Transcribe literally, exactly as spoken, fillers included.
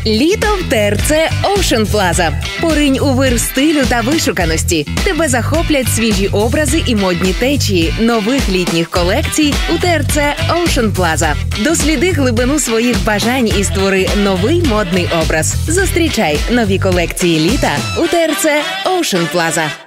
Літо в ТРЦ Ocean Plaza. Поринь у вир стилю та вишуканості. Тебе захоплять свіжі образи і модні течії нових літніх колекцій у ТРЦ Ocean Plaza. Досліди глибину своїх бажань і створи новий модний образ. Зустрічай нові колекції літа у ТРЦ Ocean Plaza.